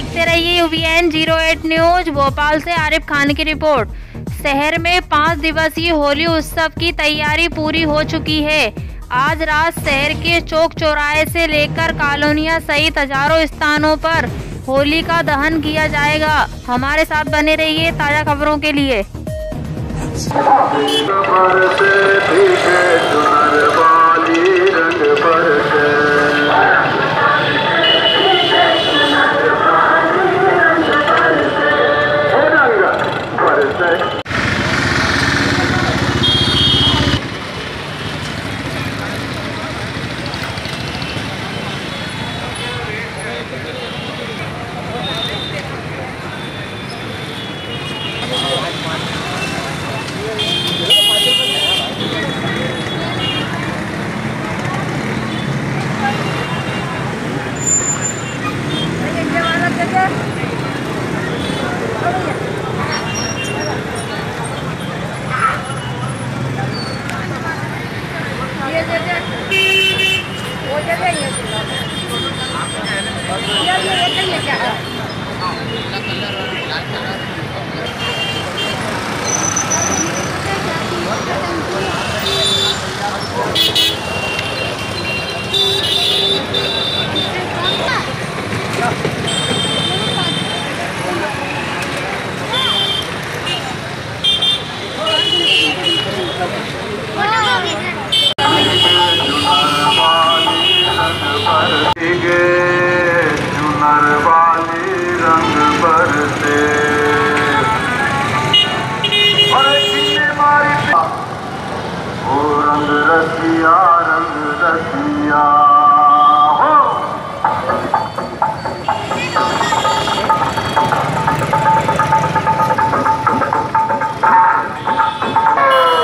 देखते रहिए UVN 08 news. Bhopal से आरिफ खान की रिपोर्ट। शहर में 5 दिवसीय होली उत्सव की तैयारी पूरी हो चुकी है। आज रात शहर के चौक चौराहे से लेकर कॉलोनियां सहित हजारों स्थानों पर होली का दहन किया जाएगा। हमारे साथ बने रहिए ताजा खबरों के लिए।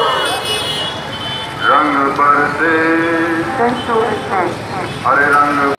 रंग बरसे, अरे रंग